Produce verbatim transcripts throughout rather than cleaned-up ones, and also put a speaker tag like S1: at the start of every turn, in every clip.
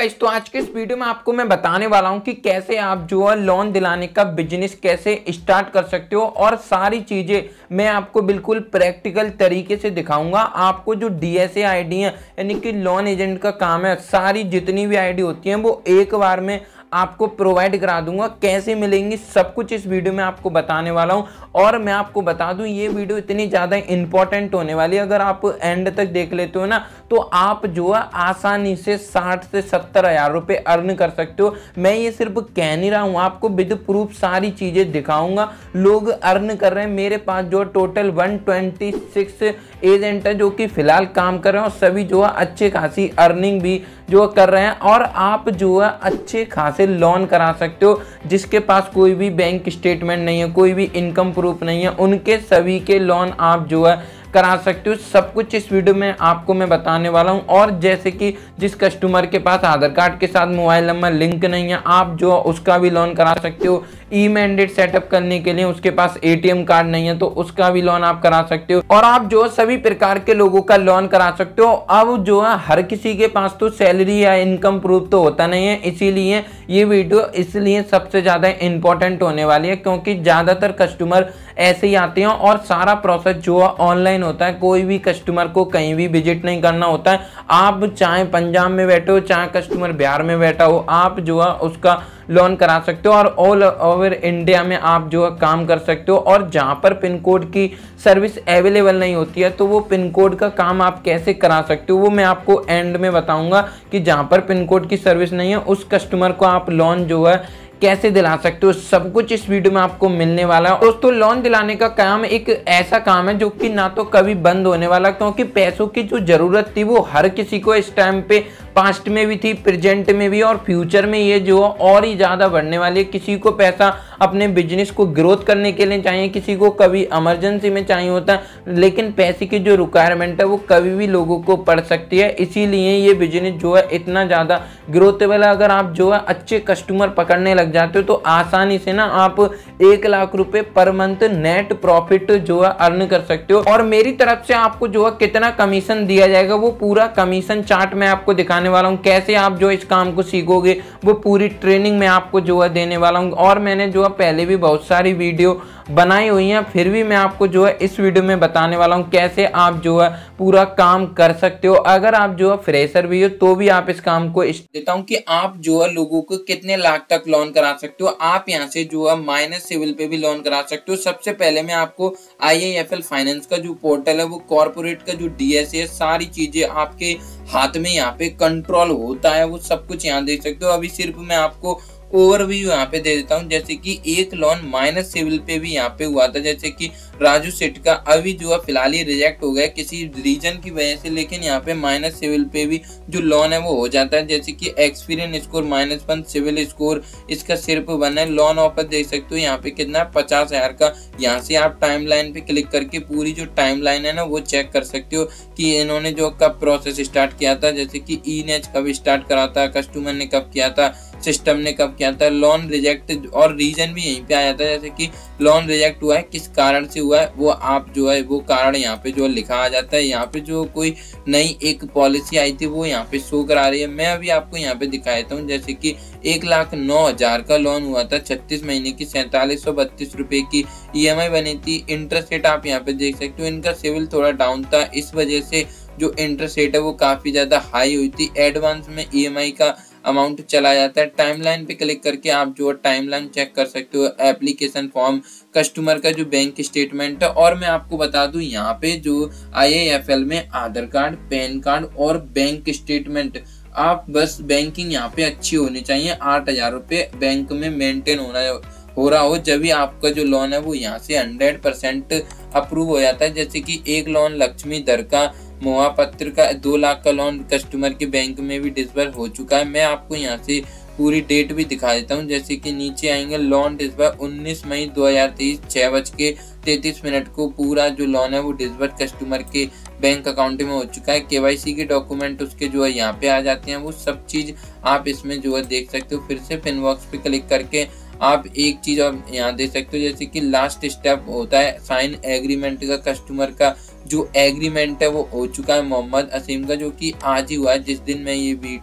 S1: Guys, तो आज के इस वीडियो में आपको मैं बताने वाला हूं कि कैसे आप जो है लोन दिलाने का बिजनेस कैसे स्टार्ट कर सकते हो और सारी चीजें मैं आपको बिल्कुल प्रैक्टिकल तरीके से दिखाऊंगा। आपको जो डीएसए आईडी है यानी कि लोन एजेंट का काम है, सारी जितनी भी आईडी होती हैं वो एक बार में आपको प्रोवाइड करा दूंगा। कैसे मिलेंगी सब कुछ इस वीडियो में आपको बताने वाला हूं। और मैं आपको बता दूं ये वीडियो इतनी ज़्यादा इंपॉर्टेंट होने वाली है, अगर आप एंड तक देख लेते हो ना तो आप जो है आसानी से साठ से सत्तर हज़ार रुपये अर्न कर सकते हो। मैं ये सिर्फ कह नहीं रहा हूँ, आपको विद प्रूफ सारी चीज़ें दिखाऊंगा। लोग अर्न कर रहे हैं, मेरे पास जो total one twenty six agent है जो कि फिलहाल काम कर रहे हैं और सभी जो है अच्छे खासी अर्निंग भी जो कर रहे हैं। और आप जो है अच्छे खासे लोन करा सकते हो। जिसके पास कोई भी बैंक स्टेटमेंट नहीं है, कोई भी इनकम प्रूफ नहीं है, उनके सभी के लोन आप जो है करा सकते हो। सब कुछ इस वीडियो में आपको मैं बताने वाला हूं। और जैसे कि जिस कस्टमर के पास आधार कार्ड के साथ मोबाइल नंबर लिंक नहीं है, आप जो उसका भी लोन करा सकते हो। ई मैंडेट सेटअप करने के लिए उसके पास एटीएम कार्ड नहीं है तो उसका भी लोन आप करा सकते हो। और आप जो सभी प्रकार के लोगों का लोन करा सकते हो। अब जो है हर किसी के पास तो सैलरी या इनकम प्रूफ तो होता नहीं है, इसीलिए ये वीडियो इसलिए सबसे ज़्यादा इंपॉर्टेंट होने वाली है, क्योंकि ज़्यादातर कस्टमर ऐसे ही आते हैं और सारा प्रोसेस जो है ऑनलाइन होता है। कोई भी कस्टमर को कहीं भी विजिट नहीं करना होता है। आप चाहे पंजाब में बैठे हो, चाहे कस्टमर बिहार में बैठा हो, आप जो है उसका लोन करा सकते हो और ऑल ओवर इंडिया में आप जो है काम कर सकते हो। और जहाँ पर पिन कोड की सर्विस अवेलेबल नहीं होती है तो वो पिन कोड का काम आप कैसे करा सकते हो वो मैं आपको एंड में बताऊंगा कि जहाँ पर पिन कोड की सर्विस नहीं है उस कस्टमर को आप लोन जो है कैसे दिला सकते हो। सब कुछ इस वीडियो में आपको मिलने वाला है। दोस्तों, लोन दिलाने का काम एक ऐसा काम है जो कि ना तो कभी बंद होने वाला, क्योंकि पैसों की जो जरूरत थी वो हर किसी को इस टाइम पे पास्ट में भी थी, प्रेजेंट में भी, और फ्यूचर में ये जो और ही ज़्यादा बढ़ने वाली है। किसी को पैसा अपने बिजनेस को ग्रोथ करने के लिए चाहिए, किसी को कभी इमरजेंसी में चाहिए होता है, लेकिन पैसे की जो रिक्वायरमेंट है वो कभी भी लोगों को पड़ सकती है। इसीलिए ये बिजनेस जो है इतना ज़्यादा ग्रोथेबल है। अगर आप जो है अच्छे कस्टमर पकड़ने लग जाते हो तो आसानी से ना आप एक लाख रुपए पर मंथ नेट प्रॉफिट जो है अर्न कर सकते हो। और मेरी तरफ से आपको जो है कितना कमीशन दिया जाएगा वो पूरा कमीशन चार्ट मैं आपको दिखाने वाला हूं। कैसे आप जो इस काम को सीखोगे वो पूरी ट्रेनिंग में आपको जो है देने वाला हूं। और मैंने जो है पहले भी बहुत सारी वीडियो बनाई हुई हैं, फिर भी मैं आपको जो है इस वीडियो में बताने वाला हूं कैसे आप जो है पूरा काम कर सकते हो। अगर आप जो है फ्रेशर भी हो तो भी आप इस काम को देता हूं कि आप जो है लोगों को कितने लाख तक लोन करा सकते हो। आप यहां से जो है माइनस सिविल पे भी लोन करा सकते हो। सबसे पहले मैं आपको I I F L finance का जो पोर्टल है, वो कॉर्पोरेट का जो डीएसए है, सारी चीजें आपके हाथ में यहाँ पे कंट्रोल होता है, वो सब कुछ यहाँ देख सकते हो। अभी सिर्फ मैं आपको ओवरव्यू यहाँ पे दे देता हूँ। जैसे कि एक लोन माइनस सिविल पे भी यहाँ पे हुआ था, जैसे कि राजू सेठ का, अभी जो है फिलहाल ये रिजेक्ट हो गया किसी रीजन की वजह से, लेकिन यहाँ पे माइनस सिविल पे भी जो लोन है वो हो जाता है। जैसे कि experience score minus one, CIBIL score इसका सिर्फ वन है। लोन ऑफर देख सकते हो यहाँ पे कितना है, पचास हजार का। यहाँ से आप टाइम लाइन पे क्लिक करके पूरी जो टाइम लाइन है ना वो चेक कर सकते हो कि इन्होंने जो कब प्रोसेस स्टार्ट किया था, जैसे कि ई नेच कब स्टार्ट करा था, कस्टमर ने कब किया था, सिस्टम ने कब किया था, लोन रिजेक्ट और रीजन भी यहीं पे आ जाता है। जैसे कि लोन रिजेक्ट हुआ है, किस कारण से हुआ है, वो आप जो है वो कारण यहाँ पे जो लिखा आ जाता है। यहाँ पे जो कोई नई एक पॉलिसी आई थी वो यहाँ पे शो करा रही है। मैं अभी आपको यहाँ पे दिखा देता हूँ। जैसे कि एक लाख नौ हजार का लोन हुआ था, छत्तीस महीने की सैंतालीस सौ बत्तीस रुपए की ई एम आई बनी थी। इंटरेस्ट रेट आप यहाँ पे देख सकते हो, इनका सिविल थोड़ा डाउन था, इस वजह से जो इंटरेस्ट रेट है वो काफी ज्यादा हाई हुई थी। एडवांस में ई एम आई का अमाउंट चला जाता है। टाइमलाइन पे क्लिक करके आप जो टाइमलाइन चेक कर सकते हो, एप्लीकेशन फॉर्म, कस्टमर का जो बैंक स्टेटमेंट है। और मैं आपको बता दूं यहाँ पे जो आई आई एफ एल में आधार कार्ड, पैन कार्ड और बैंक स्टेटमेंट, आप बस बैंकिंग यहाँ पे अच्छी होनी चाहिए। आठ हजार रुपये बैंक में मेंटेन होना हो रहा हो, जब भी आपका जो लोन है वो यहाँ से हंड्रेड परसेंट अप्रूव हो जाता है। जैसे कि एक लोन लक्ष्मी दर का मुआपत्र का दो लाख का लोन कस्टमर के बैंक में भी डिसबर्स हो चुका है। मैं आपको यहाँ से पूरी डेट भी दिखा देता हूँ। जैसे कि नीचे आएंगे, लोन डिसबर्स उन्नीस मई दो हजार तेईस छह बज के तैतीस मिनट को पूरा जो लोन है वो डिसबर्स कस्टमर के बैंक अकाउंट में हो चुका है। केवाईसी के डॉक्यूमेंट उसके जो है यहाँ पे आ जाते हैं, वो सब चीज आप इसमें जो है देख सकते हो। फिर से पिन बॉक्स पे क्लिक करके आप एक चीज और यहाँ देख सकते हो, जैसे कि लास्ट स्टेप होता है साइन एग्रीमेंट का। कस्टमर का जो एग्रीमेंट है वो हो चुका है मोहम्मद असीम का, जो कि आज ही हुआ है, जिस दिन मैं ये वीडियो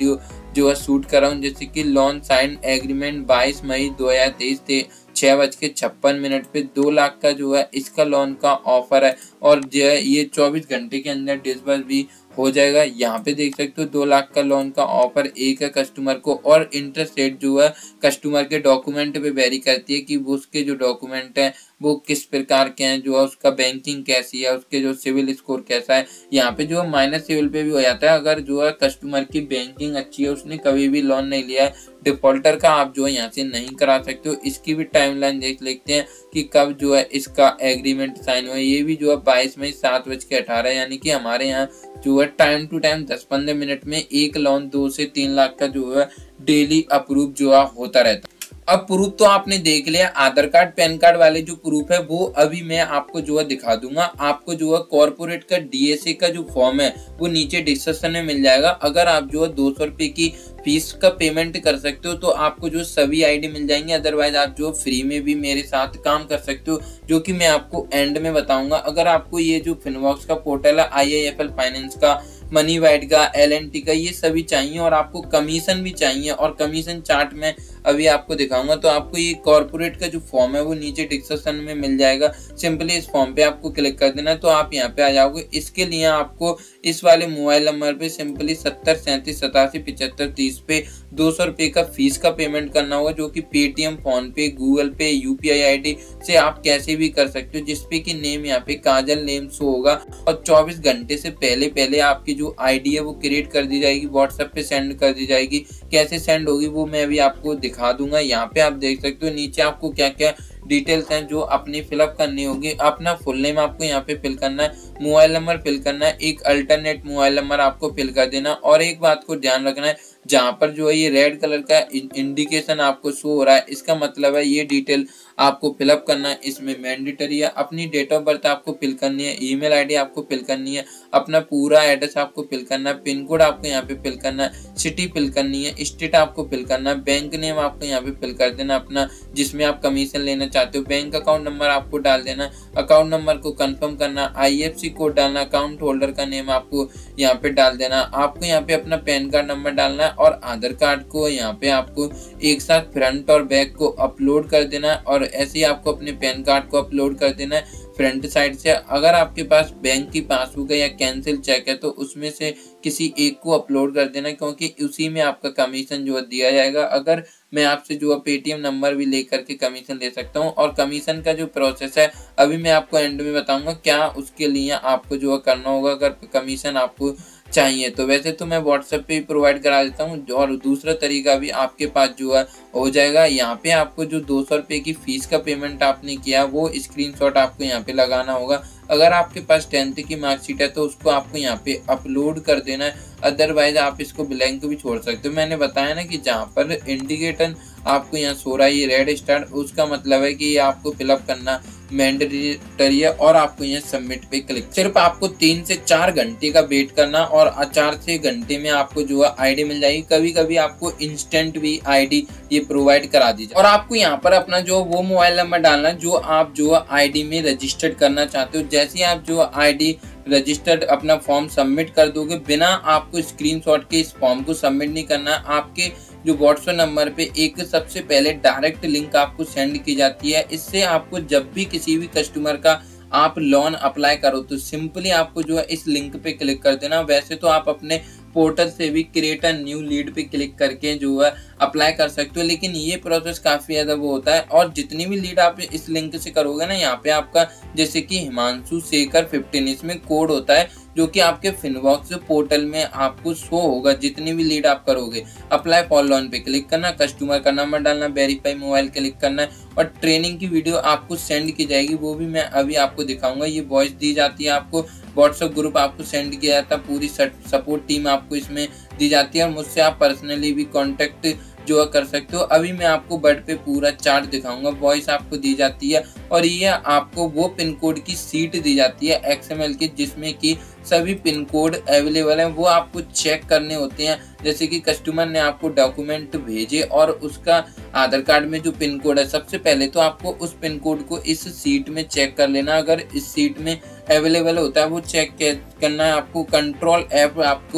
S1: जो है शूट कर रहा हूँ। जैसे कि लोन साइन एग्रीमेंट बाईस मई दो हजार तेईस थे छह बज के छप्पन मिनट पे दो लाख का जो है इसका लोन का ऑफर है और जो है ये चौबीस घंटे के अंदर डिसबर्स भी हो जाएगा। यहाँ पे देख सकते हो दो लाख का लोन का ऑफर एक है कस्टमर को और इंटरेस्ट रेट जो है कस्टमर के डॉक्यूमेंट पे वेरी करती है कि वो उसके जो डॉक्यूमेंट हैं वो किस प्रकार के हैं, जो है उसका बैंकिंग कैसी है, उसके जो सिविल स्कोर कैसा है। यहाँ पे जो माइनस सिविल पे भी हो जाता है अगर जो है कस्टमर की बैंकिंग अच्छी है, उसने कभी भी लोन नहीं लिया है, डिफॉल्टर का आप जो है यहाँ से नहीं करा सकते हो। इसकी भी टाइमलाइन देख लेते हैं कि कब जो है इसका एग्रीमेंट साइन हुआ। ये भी जो है बाईस मई सात बज के अठारह यानी कि हमारे यहाँ जो है टाइम टू टाइम दस पंद्रह मिनट में एक लोन दो से तीन लाख का जो है डेली अप्रूव जो है होता रहता है। अब प्रूफ तो आपने देख लिया, आधार कार्ड पैन कार्ड वाले जो प्रूफ है वो अभी मैं आपको जो है दिखा दूंगा। आपको जो है कॉर्पोरेट का डीएसए का जो फॉर्म है वो नीचे डिस्क्रिप्शन में मिल जाएगा। अगर आप जो है दो सौ रुपये की फीस का पेमेंट कर सकते हो तो आपको जो सभी आईडी मिल जाएंगे, अदरवाइज आप जो फ्री में भी मेरे साथ काम कर सकते हो, जो कि मैं आपको एंड में बताऊंगा। अगर आपको ये जो फिनवॉक्स का पोर्टल है, आईआईएफएल फाइनेंस का, मनी वाइड का, एल एन टी का, ये सभी चाहिए और आपको कमीशन भी चाहिए और कमीशन चार्ट में अभी आपको दिखाऊंगा, तो आपको ये कॉर्पोरेट का जो फॉर्म है वो नीचे डिस्क्रिप्शन में मिल जाएगा। सिंपली इस फॉर्म पे आपको क्लिक कर देना है तो आप यहाँ पे आ जाओगे। इसके लिए आपको इस वाले मोबाइल नंबर पे सिंपली सत्तर सैंतीस सतासी पिछहत्तर तीस पे दो सौ रुपये का फीस का पेमेंट करना होगा, जो कि Paytm, PhonePe, Google Pay, UPI ID से आप कैसे भी कर सकते हो, जिसपे की नेम यहाँ पे काजल नेम शो होगा और चौबीस घंटे से पहले पहले आपकी जो आईडी है वो क्रिएट कर दी जाएगी, व्हाट्सएप पे सेंड कर दी जाएगी। कैसे सेंड होगी वो मैं अभी आपको दिखा दूंगा। यहाँ पे आप देख सकते हो नीचे आपको क्या क्या डिटेल्स हैं जो अपनी फिलअप करनी होगी। अपना फुल नेम आपको यहाँ पे फिल करना है, मोबाइल नंबर फिल करना है, एक अल्टरनेट मोबाइल नंबर आपको फिल कर देना और एक बात को ध्यान रखना है, जहाँ पर जो है ये रेड कलर का इंडिकेशन आपको शो हो रहा है इसका मतलब है ये डिटेल आपको फिलअप करना है। इसमें मैंडेटरी है, अपनी डेट ऑफ बर्थ आपको फिल करनी है, ईमेल आईडी आपको फिल करनी है, अपना पूरा एड्रेस आपको फिल करना है, पिन कोड आपको यहाँ पे फिल करना है, सिटी फिल करनी है, स्टेट आपको फिल करना है, बैंक नेम आपको यहाँ पे फिल कर देना अपना जिसमें आप कमीशन लेना चाहते हो, बैंक अकाउंट नंबर आपको डाल देना, अकाउंट नंबर को कंफर्म करना, आईएफएससी कोड डालना, अकाउंट होल्डर का नेम आपको यहाँ पे डाल देना, आपको यहाँ पे अपना पैन कार्ड नंबर डालना है और आधार कार्ड को यहाँ पे आपको एक साथ फ्रंट और बैक को अपलोड कर देना है और ऐसे ही आपको अपने पैन कार्ड को अपलोड कर देना है फ्रंट साइड से। अगर आपके पास बैंक की पासबुक है या कैंसिल चेक है तो उसमें से किसी एक को अपलोड कर देना, क्योंकि उसी में आपका कमीशन जो है दिया जाएगा। अगर मैं आपसे जो है पेटीएम नंबर भी लेकर के कमीशन ले सकता हूं और कमीशन का जो प्रोसेस है अभी मैं आपको एंड में बताऊंगा क्या उसके लिए आपको जो है करना होगा अगर कमीशन आपको चाहिए तो। वैसे तो मैं व्हाट्सएप पे ही प्रोवाइड करा देता हूँ और दूसरा तरीका भी आपके पास जो है हो जाएगा। यहाँ पे आपको जो दो सौ रुपये की फीस का पेमेंट आपने किया वो स्क्रीनशॉट आपको यहाँ पे लगाना होगा। अगर आपके पास टेंथ की मार्कशीट है तो उसको आपको यहाँ पे अपलोड कर देना है, अदरवाइज आप इसको ब्लैंक भी छोड़ सकते हो। मैंने बताया ना कि जहाँ पर इंडिकेटर आपको यहाँ सो रहा है ये रेड स्टार, उसका मतलब है कि ये आपको फिलअप करना मैंडेटरी है और आपको यहाँ सबमिट पे क्लिक। सिर्फ आपको तीन से चार घंटे का वेट करना और चार से घंटे में आपको जो है आईडी मिल जाएगी। कभी कभी आपको इंस्टेंट भी आईडी ये प्रोवाइड करा दी जाए और आपको यहाँ पर अपना जो वो मोबाइल नंबर डालना जो आप जो है आईडी में रजिस्टर्ड करना चाहते हो। जैसे ही आप जो आईडी रजिस्टर्ड अपना फॉर्म सबमिट कर दोगे, बिना आपको स्क्रीनशॉट के इस फॉर्म को सबमिट नहीं करना है। आपके जो व्हाट्सएप नंबर पे एक सबसे पहले डायरेक्ट लिंक आपको सेंड की जाती है। इससे आपको जब भी किसी भी कस्टमर का आप लोन अप्लाई करो तो सिंपली आपको जो है इस लिंक पे क्लिक कर देना। वैसे तो आप अपने पोर्टल से भी क्रिएट अ न्यू लीड पे क्लिक करके जो है अप्लाई कर सकते हो, लेकिन ये प्रोसेस काफ़ी ज़्यादा वो होता है। और जितनी भी लीड आप इस लिंक से करोगे ना, यहाँ पे आपका जैसे कि हिमांशु शेखर फिफ्टीन इसमें कोड होता है जो कि आपके फिनवॉक्स पोर्टल में आपको शो होगा। जितनी भी लीड आप करोगे अप्लाई फॉर लोन पे क्लिक करना, कस्टमर का नंबर डालना, वेरीफाई मोबाइल क्लिक करना है और ट्रेनिंग की वीडियो आपको सेंड की जाएगी, वो भी मैं अभी आपको दिखाऊंगा। ये वॉइस दी जाती है आपको, व्हाट्सएप ग्रुप आपको सेंड किया जाता है, पूरी सपोर्ट टीम आपको इसमें दी जाती है और मुझसे आप पर्सनली भी कांटेक्ट जो कर सकते हो। अभी मैं आपको बट पे पूरा चार्ट दिखाऊंगा। वॉइस आपको दी जाती है और ये आपको वो पिन कोड की सीट दी जाती है एक्सएमएल की, जिसमें कि सभी पिन कोड अवेलेबल हैं। वो आपको चेक करने होते हैं। जैसे कि कस्टमर ने आपको डॉक्यूमेंट भेजे और उसका आधार कार्ड में जो पिन कोड है, सबसे पहले तो आपको उस पिन कोड को इस सीट में चेक कर लेना। अगर इस सीट में अवेलेबल होता है वो चेक करना है आपको। कंट्रोल ऐप आपको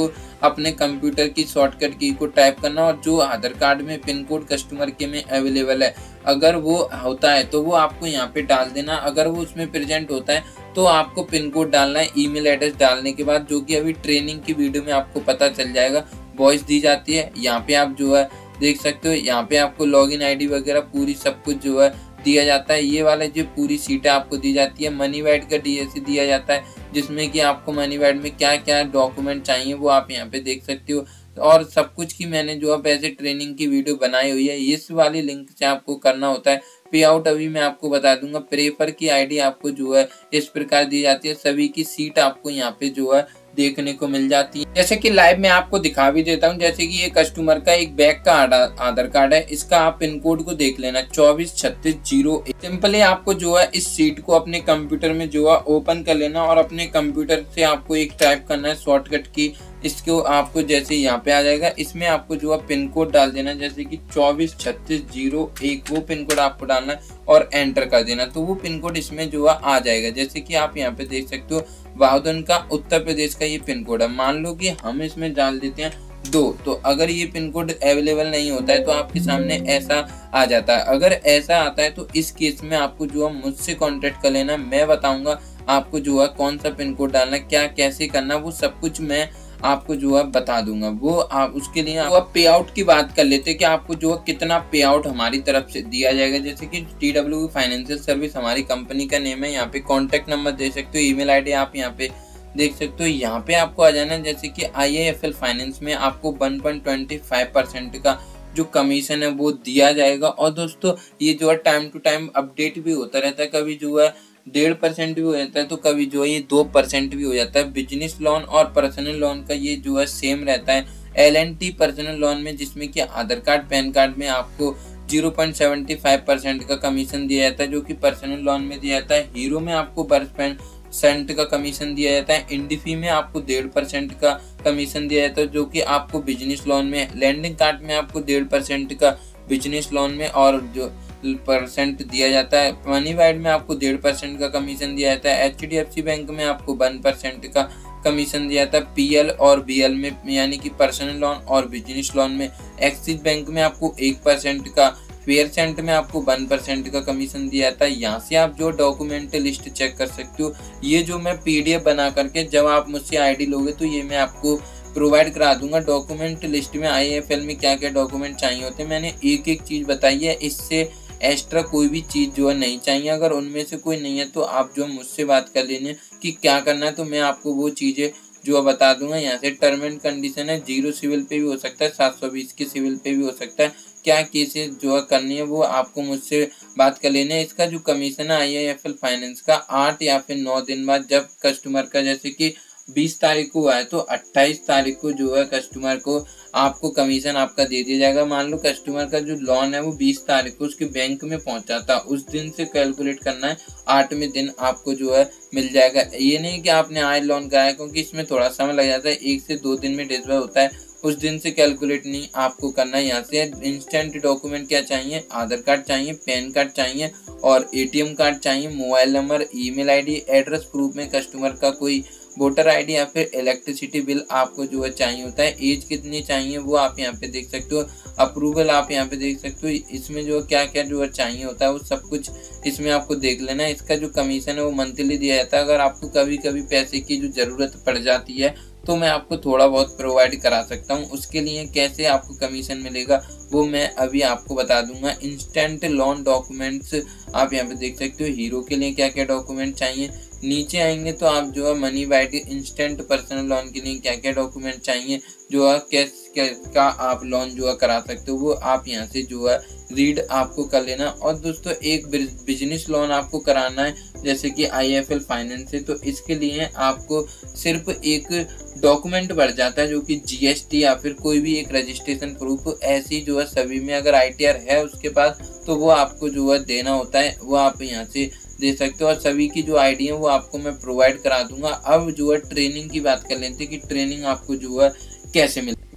S1: अपने कंप्यूटर की शॉर्टकट की को टाइप करना और जो आधार कार्ड में पिन कोड कस्टमर के में अवेलेबल है अगर वो होता है तो वो आपको यहाँ पे डाल देना। अगर वो उसमें प्रेजेंट होता है तो आपको पिन कोड डालना है ईमेल एड्रेस डालने के बाद, जो कि अभी ट्रेनिंग की वीडियो में आपको पता चल जाएगा। वॉइस दी जाती है, यहाँ पे आप जो है देख सकते हो, यहाँ पे आपको लॉगिन आईडी वगैरह पूरी सब कुछ जो है दिया जाता है। ये वाला जो पूरी सीटें आपको दी जाती है। मनी बैड का डीएससी दिया जाता है जिसमें कि आपको मनी बैड में क्या क्या डॉक्यूमेंट चाहिए वो आप यहाँ पे देख सकते हो। और सब कुछ की मैंने जो अब ऐसे ट्रेनिंग की वीडियो बनाई हुई है। इस वाली लिंक से आपको करना होता है पे आउट। अभी मैं आपको बता दूंगा। प्रेफर की आईडी आपको जो है इस प्रकार दी जाती है। सभी की सीट आपको यहाँ पे जो है देखने को मिल जाती है। जैसे कि लाइव में आपको दिखा भी देता हूँ। जैसे कि ये कस्टमर का एक बैग का आधार कार्ड है, इसका आप पिन कोड को देख लेना चौबीस छत्तीस जीरो। सिंपली आपको जो है इस सीट को अपने कंप्यूटर में जो है ओपन कर लेना और अपने कंप्यूटर से आपको एक टाइप करना है शॉर्टकट की। इसको आपको जैसे यहाँ पे आ जाएगा, इसमें आपको जो है पिन कोड डाल देना, जैसे कि चौबीस छत्तीस जीरो एक, वो पिन कोड आपको डालना है और एंटर कर देना। तो वो पिन कोड इसमें जो है आ जाएगा। जैसे कि आप यहाँ पे देख सकते हो वाहदन का उत्तर प्रदेश का ये पिन कोड है। मान लो कि हम इसमें डाल देते हैं दो, तो अगर ये पिन कोड अवेलेबल नहीं होता है तो आपके सामने ऐसा आ जाता है। अगर ऐसा आता है तो इस केस में आपको जो है मुझसे कांटेक्ट कर लेना। मैं बताऊंगा आपको जो है कौन सा पिन कोड डालना, क्या कैसे करना, वो सब कुछ मैं आपको जो है बता दूंगा। वो आप उसके लिए आप पे आउट की बात कर लेते हैं कि आपको जो है कितना पे आउट हमारी तरफ से दिया जाएगा। जैसे कि टी डब्ल्यू फाइनेंशियल सर्विस हमारी कंपनी का नेम है। यहाँ पे कॉन्टेक्ट नंबर दे सकते हो, ईमेल आईडी आप यहाँ पे देख सकते हो। यहाँ पे आपको आ जाना है। जैसे कि I A F L finance में आपको one point two five percent का जो कमीशन है वो दिया जाएगा। और दोस्तों ये जो है टाइम टू टाइम अपडेट भी होता रहता है। कभी जो है डेढ़ परसेंट भी हो जाता है तो कभी जो है ये दो परसेंट भी हो जाता है। बिजनेस लोन और पर्सनल लोन का ये जो है सेम रहता है। L and T personal loan में जिसमें कि आधार कार्ड पैन कार्ड में आपको zero point seven five percent का कमीशन दिया जाता है, जो कि पर्सनल लोन में दिया जाता है। हीरो में आपको परसेंट का कमीशन दिया जाता है। इंडिफी में आपको डेढ़ परसेंट का कमीशन दिया जाता है, जो कि आपको बिजनेस लोन में। लैंडिंग कार्ड में आपको डेढ़ परसेंट का बिजनेस लोन में और जो परसेंट दिया जाता है। मनी वाइड में आपको डेढ़ परसेंट का कमीशन दिया जाता है। H D F C bank में आपको वन परसेंट का कमीशन दिया जाता है। पी एल और बी एल में यानी कि पर्सनल लोन और बिजनेस लोन में। एक्सिस बैंक में आपको एक परसेंट का, फेयर सेंट में आपको वन परसेंट का कमीशन दिया जाता है। यहाँ से आप जो डॉक्यूमेंट लिस्ट चेक कर सकते हो। ये जो मैं पीडीएफ बना करके जब आप मुझसे आईडी लोगे तो ये मैं आपको प्रोवाइड करा दूंगा। डॉक्यूमेंट लिस्ट में आई एफ एल में क्या क्या डॉक्यूमेंट चाहिए होते हैं मैंने एक एक चीज़ बताई है। इससे एक्स्ट्रा कोई भी चीज़ जो है नहीं चाहिए। अगर उनमें से कोई नहीं है तो आप जो मुझसे बात कर लेने कि क्या करना है, तो मैं आपको वो चीज़ें जो है बता दूंगा। यहाँ से टर्म एंड कंडीशन है, जीरो सिविल पे भी हो सकता है, सात सौ बीस के सिविल पे भी हो सकता है। क्या केसेस जो है करनी है वो आपको मुझसे बात कर लेने। इसका जो कमीशन है I I F L finance का आठ या फिर नौ दिन बाद, जब कस्टमर का जैसे कि बीस तारीख को आए तो अट्ठाईस तारीख को जो है कस्टमर को आपको कमीशन आपका दे दिया जाएगा। मान लो कस्टमर का जो लोन है वो बीस तारीख को उसके बैंक में पहुंचा था, उस दिन से कैलकुलेट करना है। आठवें दिन आपको जो है मिल जाएगा। ये नहीं कि आपने आज लोन कराया, क्योंकि इसमें थोड़ा समय लग जाता है, एक से दो दिन में डिसबर्स होता है, उस दिन से कैलकुलेट नहीं आपको करना है। यहाँ से इंस्टेंट डॉक्यूमेंट क्या चाहिए, आधार कार्ड चाहिए, पैन कार्ड चाहिए और एटीएम कार्ड चाहिए, mobile number, email ID, address proof में कस्टमर का कोई वोटर आईडी या फिर इलेक्ट्रिसिटी बिल आपको जो है चाहिए होता है। एज कितनी चाहिए वो आप यहाँ पे देख सकते हो। अप्रूवल आप यहाँ पे देख सकते हो। इसमें जो क्या क्या जो है चाहिए होता है वो सब कुछ इसमें आपको देख लेना है। इसका जो कमीशन है वो मंथली दिया जाता है। अगर आपको कभी कभी पैसे की जो ज़रूरत पड़ जाती है तो मैं आपको थोड़ा बहुत प्रोवाइड करा सकता हूँ। उसके लिए कैसे आपको कमीशन मिलेगा वो मैं अभी आपको बता दूंगा। इंस्टेंट लोन डॉक्यूमेंट्स आप यहाँ पे देख सकते हो। हीरो के लिए क्या क्या डॉक्यूमेंट चाहिए, नीचे आएंगे तो आप जो है money bite instant personal loan के लिए क्या क्या डॉक्यूमेंट चाहिए, जो है कैश का आप लोन जो है करा सकते हो, वो आप यहाँ से जो है रीड आपको कर लेना। और दोस्तों एक बिजनेस लोन आपको कराना है जैसे कि आई एफ एल फाइनेंस से, तो इसके लिए आपको सिर्फ एक डॉक्यूमेंट बढ़ जाता है जो कि जी एस टी या फिर कोई भी एक रजिस्ट्रेशन प्रूफ, ऐसी जो है सभी में अगर आई टी आर है उसके पास तो वो आपको जो है देना होता है, वो आप यहाँ से दे सकते हो। और सभी की जो आईडी है वो आपको मैं प्रोवाइड करा दूंगा। अब जो है ट्रेनिंग की बात कर लेते हैं कि ट्रेनिंग आपको जो है कैसे मिले।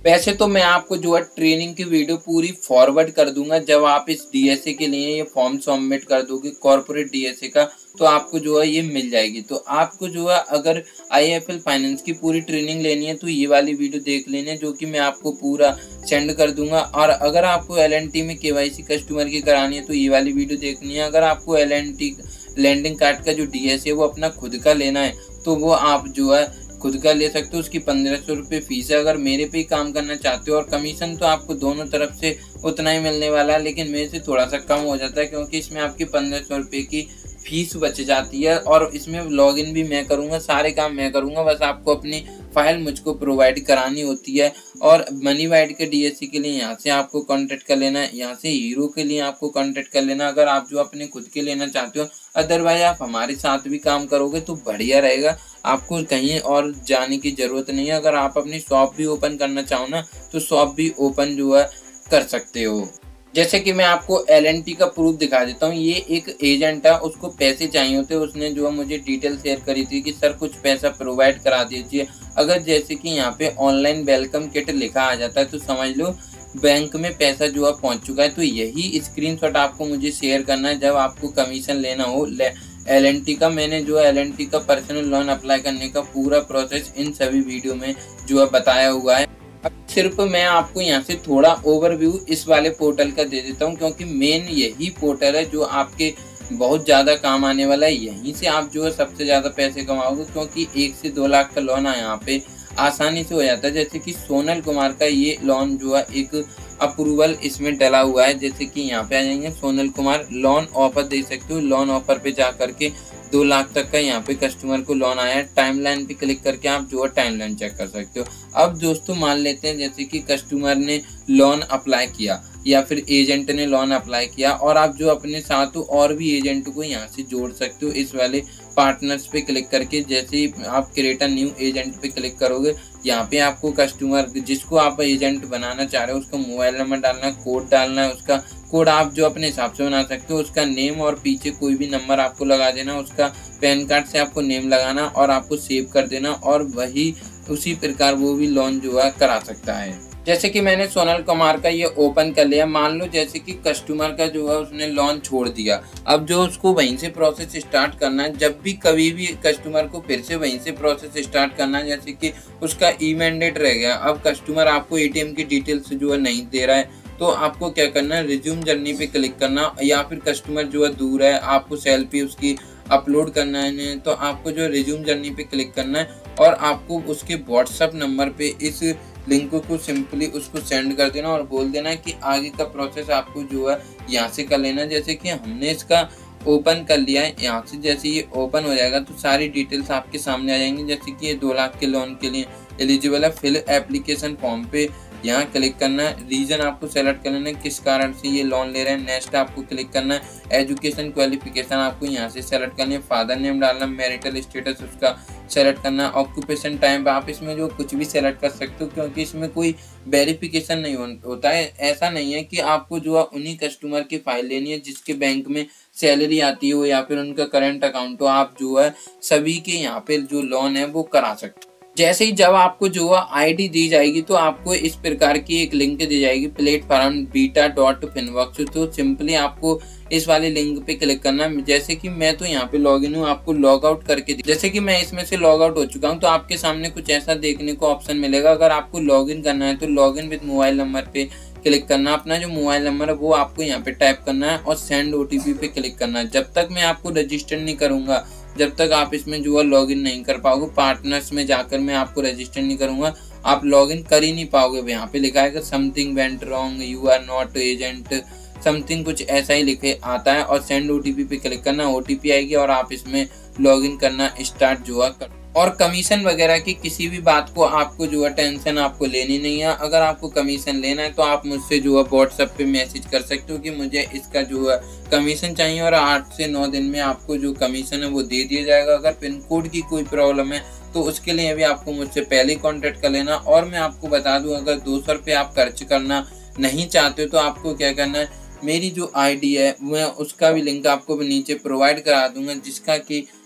S1: वैसे तो मैं आपको जो है ट्रेनिंग की वीडियो पूरी फॉरवर्ड कर दूंगा। जब आप इस डीएसए के लिए ये फॉर्म सबमिट कर दोगे कॉर्पोरेट डीएसए का, तो आपको जो है ये मिल जाएगी। तो आपको जो है अगर आईआईएफएल फाइनेंस की पूरी ट्रेनिंग लेनी है तो ये वाली वीडियो देख लेनी है, जो कि मैं आपको पूरा सेंड कर दूंगा। और अगर आपको एलएनटी में केवाईसी कस्टमर की करानी है तो ये वाली वीडियो देखनी है। अगर आपको एलएनटी लैंडिंग कार्ड का जो डीएसए वो अपना खुद का लेना है तो वो आप जो है खुद का ले सकते हो। उसकी पंद्रह सौ रुपये फीस है। अगर मेरे पे ही काम करना चाहते हो, और कमीशन तो आपको दोनों तरफ से उतना ही मिलने वाला है, लेकिन मेरे से थोड़ा सा कम हो जाता है क्योंकि इसमें आपकी पंद्रह सौ रुपये की फीस बच जाती है। और इसमें लॉगिन भी मैं करूँगा, सारे काम मैं करूँगा, बस आपको अपनी फाइल मुझको प्रोवाइड करानी होती है। और मनी वाइड के डीएससी के लिए यहाँ से आपको कांटेक्ट कर लेना है, यहाँ से हीरो के लिए आपको कांटेक्ट कर लेना अगर आप जो अपने खुद के लेना चाहते हो। अदरवाइज आप हमारे साथ भी काम करोगे तो बढ़िया रहेगा, आपको कहीं और जाने की ज़रूरत नहीं है। अगर आप अपनी शॉप भी ओपन करना चाहो ना तो शॉप भी ओपन जो है कर सकते हो। जैसे कि मैं आपको एलएनटी का प्रूफ दिखा देता हूँ। ये एक एजेंट है, उसको पैसे चाहिए होते, उसने जो है मुझे डिटेल शेयर करी थी कि सर कुछ पैसा प्रोवाइड करा दीजिए। अगर जैसे कि यहाँ पे ऑनलाइन वेलकम किट लिखा आ जाता है तो समझ लो बैंक में पैसा जो है पहुँच चुका है। तो यही स्क्रीनशॉट आपको मुझे शेयर करना है जब आपको कमीशन लेना हो एलएनटी का। मैंने जो है एलएनटी का पर्सनल लोन अप्लाई करने का पूरा प्रोसेस इन सभी वीडियो में जो है बताया हुआ है। अब सिर्फ मैं आपको यहाँ से थोड़ा ओवरव्यू इस वाले पोर्टल का दे देता हूँ, क्योंकि मेन यही पोर्टल है जो आपके बहुत ज़्यादा काम आने वाला है। यहीं से आप जो है सबसे ज़्यादा पैसे कमाओगे, क्योंकि एक से दो लाख का लोन है यहाँ पे आसानी से हो जाता है। जैसे कि सोनल कुमार का ये लोन जो है एक अप्रूवल इसमें डला हुआ है। जैसे कि यहाँ पे आ जाएंगे सोनल कुमार लोन ऑफर दे सकते हो, लोन ऑफर पे जा करके दो लाख तक का यहाँ पे कस्टमर को लोन आया है। टाइमलाइन पे क्लिक करके आप जो है टाइमलाइन चेक कर सकते हो। अब दोस्तों मान लेते हैं जैसे कि कस्टमर ने लोन अप्लाई किया या फिर एजेंट ने लोन अप्लाई किया, और आप जो अपने साथ और भी एजेंट को यहाँ से जोड़ सकते हो इस वाले पार्टनर्स पे क्लिक करके। जैसे ही आप क्रिएट अ न्यू एजेंट पे क्लिक करोगे, यहाँ पे आपको कस्टमर जिसको आप एजेंट बनाना चाह रहे हो उसका मोबाइल नंबर डालना है, कोड डालना है। उसका कोड आप जो अपने हिसाब से बना सकते हो, उसका नेम और पीछे कोई भी नंबर आपको लगा देना, उसका पैन कार्ड से आपको नेम लगाना और आपको सेव कर देना, और वही उसी प्रकार वो भी लोन जो है करा सकता है। जैसे कि मैंने सोनल कुमार का ये ओपन कर लिया। मान लो जैसे कि कस्टमर का जो है उसने लोन छोड़ दिया, अब जो उसको वहीं से प्रोसेस स्टार्ट करना है। जब भी कभी भी कस्टमर को फिर से वहीं से प्रोसेस स्टार्ट करना है, जैसे कि उसका ई मैंडेट रह गया, अब कस्टमर आपको एटीएम की डिटेल्स जो है नहीं दे रहा है, तो आपको क्या करना है, रिज्यूम जर्नी पे क्लिक करना। या फिर कस्टमर जो है दूर है, आपको सेल्फी उसकी अपलोड करना है, तो आपको जो रिज्यूम जर्नी पे क्लिक करना है और आपको उसके व्हाट्सएप नंबर पे इस लिंक को सिंपली उसको सेंड कर देना और बोल देना कि आगे का प्रोसेस आपको जो है यहाँ से कर लेना। जैसे कि हमने इसका ओपन कर लिया है, यहाँ से जैसे ये ओपन हो जाएगा तो सारी डिटेल्स आपके सामने आ जाएंगी। जैसे कि ये दो लाख के लोन के लिए एलिजिबल है। फिल एप्लीकेशन फॉर्म पे यहाँ क्लिक करना है, रीजन आपको सेलेक्ट कर लेना है किस कारण से ये लोन ले रहे हैं। नेक्स्ट आपको क्लिक करना है, एजुकेशन क्वालिफिकेशन आपको यहाँ से सेलेक्ट करनी है, फादर नेम डालना, मैरिटल स्टेटस उसका सेलेक्ट करना, ऑक्यूपेशन टाइम आप इसमें जो कुछ भी सेलेक्ट कर सकते हो, क्योंकि इसमें कोई वेरिफिकेशन नहीं होता है। ऐसा नहीं है कि आपको जो है उन्हीं कस्टमर की फाइल लेनी है जिसके बैंक में सैलरी आती हो या फिर उनका करंट अकाउंट हो, आप जो है सभी के यहाँ पे जो लोन है वो करा सकते हो। जैसे ही जब आपको जो है आईडी दी जाएगी तो आपको इस प्रकार की एक लिंक दी जाएगी, प्लेटफॉर्म बीटा डॉट फिनवर्क्स। तो सिंपली आपको इस वाले लिंक पे क्लिक करना। जैसे कि मैं तो यहाँ पे लॉगिन हूँ, आपको लॉग आउट करके, जैसे कि मैं इसमें से लॉग आउट हो चुका हूँ, तो आपके सामने कुछ ऐसा देखने को ऑप्शन मिलेगा। अगर आपको लॉगिन करना है तो लॉगिन विद मोबाइल नंबर पे क्लिक करना, अपना जो मोबाइल नंबर है वो आपको यहाँ पे टाइप करना है और सेंड ओटीपी पे क्लिक करना है। जब तक मैं आपको रजिस्टर नहीं करूँगा, जब तक आप इसमें जो है लॉगिन नहीं कर पाओगे, पार्टनर्स में जाकर मैं आपको रजिस्टर नहीं करूँगा, आप लॉगिन कर ही नहीं पाओगे। यहाँ पे लिखा है something went wrong, you are not agent, something कुछ ऐसा ही लिखे आता है। और सेंड ओटीपी पे क्लिक करना, ओटीपी आएगी और आप इसमें लॉगिन करना स्टार्ट जो है कर। और कमीशन वगैरह की किसी भी बात को आपको जो है टेंशन आपको लेनी नहीं है। अगर आपको कमीशन लेना है तो आप मुझसे जो है व्हाट्सएप पे मैसेज कर सकते हो कि मुझे इसका जो है कमीशन चाहिए, और आठ से नौ दिन में आपको जो कमीशन है वो दे दिया जाएगा। अगर पिन कोड की कोई प्रॉब्लम है तो उसके लिए भी आपको मुझसे पहले ही कॉन्टेक्ट कर लेना। और मैं आपको बता दूँ, अगर दो सौ रुपये आप खर्च करना नहीं चाहते हो तो आपको क्या करना है, मेरी जो आईडी है मैं उसका भी लिंक आपको नीचे प्रोवाइड करा दूंगा, जिसका कि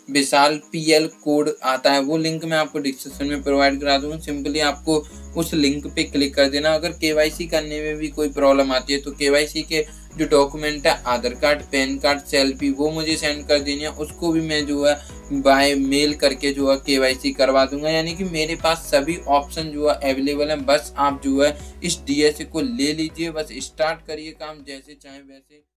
S1: विशाल पीएल कोड आता है, वो लिंक मैं आपको डिस्क्रिप्शन में प्रोवाइड करा दूंगा। सिंपली आपको उस लिंक पे क्लिक कर देना। अगर केवाईसी करने में भी कोई प्रॉब्लम आती है तो केवाईसी के जो डॉक्यूमेंट है Aadhaar card, PAN card, selfie, वो मुझे सेंड कर देनी है। उसको भी मैं जो है बाय मेल करके जो है केवाईसी करवा दूंगा। यानी कि मेरे पास सभी ऑप्शन जो है अवेलेबल हैं। बस आप जो है इस डीएसए को ले लीजिए, बस स्टार्ट करिए काम, जैसे चाहे वैसे।